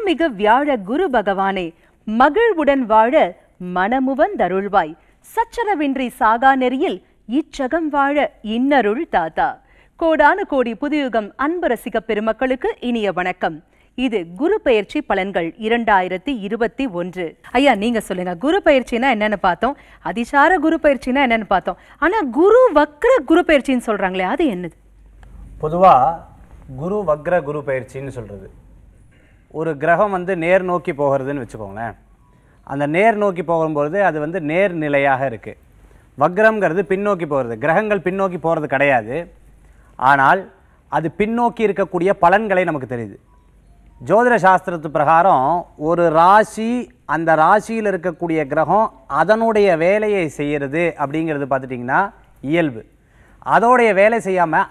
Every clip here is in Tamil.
மாண்புமிகு வியாழ குரு பகவானே, மகிழ்வுடன் வாழ மனமுவந்தருள்வாய். சச்சரவின்றி சாகா நெறியில் இச்சகம் வாழ இன்னருள் தாத்தா. கோடான கோடி புதுயுகம் அன்பு ரசிக பெருமக்களுக்கு இனிய வணக்கம். இது குரு பயிற்சி பலன்கள் 2021. ஐயா, நீங்க சொல்லுங்க, குரு பயிற்சினா என்னன்னு பார்த்தோம், அதிசார குரு பயிற்சினா என்னன்னு பார்த்தோம். ஆனா குரு வக்ர குரு பயிற்சின்னு சொல்றாங்களே, அது என்னது? பொதுவா குரு வக்ர குரு பயிற்சின்னு சொல்றது, ஒரு கிரகம் நேர் நோக்கி போகிறதுன்னு வச்சுக்கோங்களேன். அந்த நேர் நோக்கி போகும்போது அது நேர்நிலையாக இருக்கு. வக்ரம்ங்கிறது பின்னோக்கி போகிறது. கிரகங்கள் பின்னோக்கி போகிறது கிடையாது, ஆனால் அது பின்னோக்கி இருக்கக்கூடிய பலன்களை நமக்கு தெரியுது. ஜோதிட சாஸ்திரத்து பிரகாரம் ஒரு ராசி, அந்த ராசியில் இருக்கக்கூடிய கிரகம் அதனுடைய வேலையை செய்கிறது அப்படிங்கிறது பார்த்துட்டிங்கன்னா இயல்பு. அதோடைய வேலை செய்யாமல்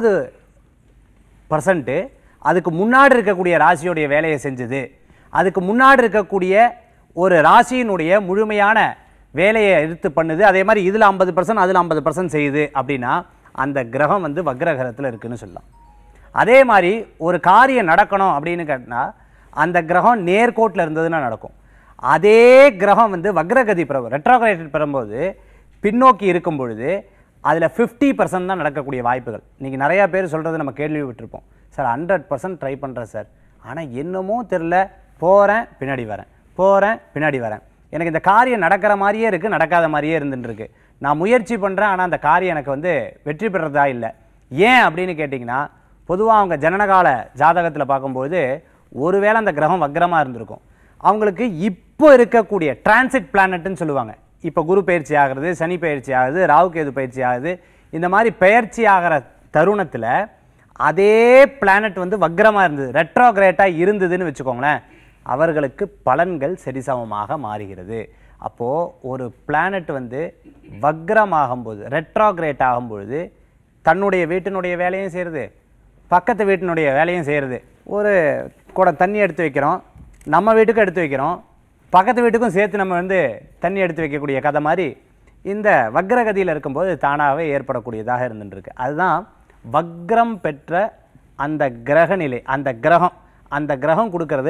50% அதுக்கு முன்னாடி இருக்கக்கூடிய ராசியோடைய வேலையை செஞ்சது, அதுக்கு முன்னாடி இருக்கக்கூடிய ஒரு ராசியினுடைய முழுமையான வேலையை எடுத்து பண்ணுது. அதே மாதிரி இதில் 50% அதில் 50% செய்யுது அப்படின்னா அந்த கிரகம் வக்ரகிரகத்தில் இருக்குன்னு சொல்லலாம். அதே மாதிரி ஒரு காரியம் நடக்கணும் அப்படின்னு கேட்டால் அந்த கிரகம் நேர்கோட்டில் இருந்ததுன்னா நடக்கும். அதே கிரகம் வக்ரகதி ரெட்ரோகிரேட் பெறும்போது பின்னோக்கி இருக்கும் பொழுது அதில் 50% தான் நடக்கக்கூடிய வாய்ப்புகள். இன்றைக்கி நிறையா பேர் சொல்கிறது நம்ம கேள்விப்பட்டிருப்போம். சார் 100% ட்ரை பண்ணுறேன் சார், ஆனால் என்னமோ தெரில, போகிறேன் பின்னாடி வரேன், போகிறேன் பின்னாடி வரேன், எனக்கு இந்த காரியம் நடக்கிற மாதிரியே இருக்குது, நடக்காத மாதிரியே இருந்துருக்கு, நான் முயற்சி பண்ணுறேன் ஆனால் அந்த காரியம் எனக்கு வெற்றி பெறதா இல்லை. ஏன் அப்படின்னு கேட்டிங்கன்னா, பொதுவாக அவங்க ஜனனகால ஜாதகத்தில் பார்க்கும்போது ஒருவேளை அந்த கிரகம் வக்ரமாக இருந்திருக்கும். அவங்களுக்கு இப்போ இருக்கக்கூடிய டிரான்சிட் பிளானட்னு சொல்லுவாங்க. இப்போ குரு பயிற்சி ஆகிறது, சனி பயிற்சி ஆகுது, ராகு கேது பயிற்சி ஆகுது. இந்த மாதிரி பயிற்சி ஆகிற தருணத்தில் அதே பிளானட் வக்ரமாக இருந்தது, ரெட்ரோகிரேட்டாக இருந்ததுன்னு வச்சுக்கோங்களேன், அவர்களுக்கு பலன்கள் சரிசமமாக மாறுகிறது. அப்போது ஒரு பிளானட் வக்ரமாகும்போது, ரெட்ரோகிரேட் ஆகும்பொழுது தன்னுடைய வீட்டினுடைய வேலையும் செய்கிறது, பக்கத்து வீட்டினுடைய வேலையும் செய்கிறது. ஒரு குடம் தண்ணி எடுத்து வைக்கிறோம், நம்ம வீட்டுக்கும் எடுத்து வைக்கிறோம், பக்கத்து வீட்டுக்கும் சேர்த்து நம்ம தண்ணி எடுத்து வைக்கக்கூடிய கதை மாதிரி இந்த வக்ரகதியில் இருக்கும்போது தானாகவே ஏற்படக்கூடியதாக இருந்துருக்கு. அதுதான் வக்ரம் பெற்ற அந்த கிரக நிலை. அந்த கிரகம் கொடுக்கறது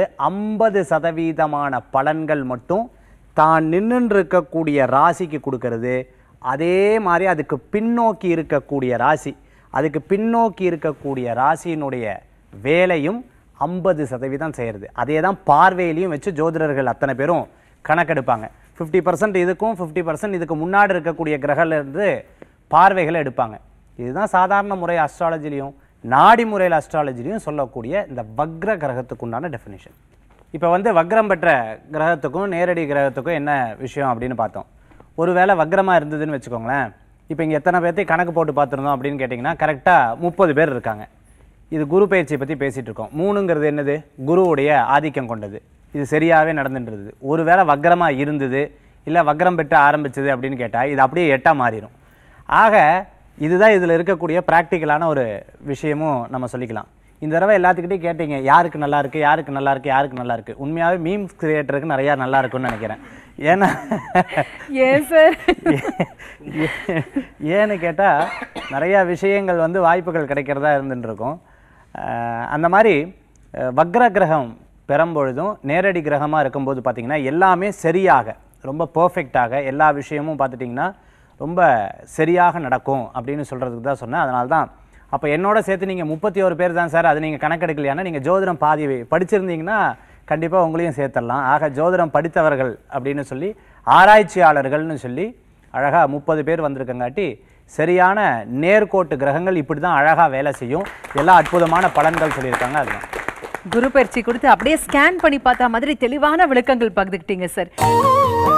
50% பலன்கள் மட்டும் தான் நின்று இருக்கக்கூடிய ராசிக்கு கொடுக்கறது. அதே மாதிரி அதுக்கு பின்னோக்கி இருக்கக்கூடிய ராசி, அதுக்கு பின்னோக்கி இருக்கக்கூடிய ராசியினுடைய வேலையும் 50% செய்கிறது. அதே தான் பார்வையிலையும் வச்சு ஜோதிடர்கள் அத்தனை பேரும் கணக்கெடுப்பாங்க. 50% இதுக்கும் 50% இதுக்கு முன்னாடி இருக்கக்கூடிய கிரகத்திலிருந்து பார்வைகளை எடுப்பாங்க. இதுதான் சாதாரண முறை அஸ்ட்ராலஜிலையும் நாடி முறையில் அஸ்ட்ராலஜிலையும் சொல்லக்கூடிய இந்த வக்ர கிரகத்துக்கு உண்டான டெஃபினிஷன். இப்போ வக்ரம் பெற்ற கிரகத்துக்கும் நேரடி கிரகத்துக்கும் என்ன விஷயம் அப்படின்னு பார்த்தோம். ஒருவேளை வக்ரமாக இருந்ததுன்னு வச்சுக்கோங்களேன், இப்போ இங்கே எத்தனை பேர்த்தையும் கணக்கு போட்டு பார்த்துருந்தோம் அப்படின்னு கேட்டிங்கன்னா கரெக்டாக 30 பேர் இருக்காங்க. இது குரு பயிற்சியை பற்றி பேசிகிட்டு இருக்கோம். 3ங்கிறது என்னது? குருவுடைய ஆதிக்கம் கொண்டது. இது சரியாகவே நடந்துன்றது. ஒருவேளை வக்ரமாக இருந்தது, இல்லை வக்ரம் பெற்று ஆரம்பிச்சது அப்படின்னு கேட்டால் இது அப்படியே 8ஆக மாறிடும். ஆக இதுதான் இதில் இருக்கக்கூடிய ப்ராக்டிக்கலான ஒரு விஷயமும் நம்ம சொல்லிக்கலாம். இந்த தடவை எல்லாத்துக்கிட்டையும் கேட்டீங்க, யாருக்கு நல்லா இருக்குது, யாருக்கு நல்லா இருக்குது, யாருக்கு நல்லா இருக்குது. உண்மையாகவே மீம்ஸ் கிரியேட்டருக்கு நிறையா நல்லா இருக்குன்னு நினைக்கிறேன். ஏன்னா ஏன்னு கேட்டால் நிறையா விஷயங்கள் வாய்ப்புகள் கிடைக்கிறதா இருந்துட்டு இருக்கும். அந்த மாதிரி வக்ர கிரகம் பெறும்பொழுதும் நேரடி கிரகமாக இருக்கும்போது பார்த்திங்கன்னா எல்லாமே சரியாக, ரொம்ப பர்ஃபெக்டாக எல்லா விஷயமும் பார்த்துட்டிங்கன்னா ரொம்ப சரியாக நடக்கும் அப்படின்னு சொல்கிறதுக்கு தான் சொன்னேன். அதனால தான் அப்போ என்னோட சேர்த்து நீங்கள் 31 பேர் தான் சார், அது நீங்கள் கணக்கெடுக்கலையானா நீங்கள் ஜோதிடம் பாதி படிச்சிருந்தீங்கன்னா கண்டிப்பாக உங்களையும் சேர்த்துடலாம். ஆக ஜோதிடம் படித்தவர்கள் அப்படின்னு சொல்லி ஆராய்ச்சியாளர்கள்னு சொல்லி அழகாக 30 பேர் வந்திருக்கங்காட்டி சரியான நேர்கோட்டு கிரகங்கள் இப்படி தான் அழகாக வேலை செய்யும். எல்லா அற்புதமான பலன்கள் சொல்லியிருக்காங்க. அதுதான் குரு பயிற்சி கொடுத்து அப்படியே ஸ்கேன் பண்ணி பார்த்தா மாதிரி தெளிவான விளக்கங்கள் பகிர்ந்துக்கிட்டீங்க சார்.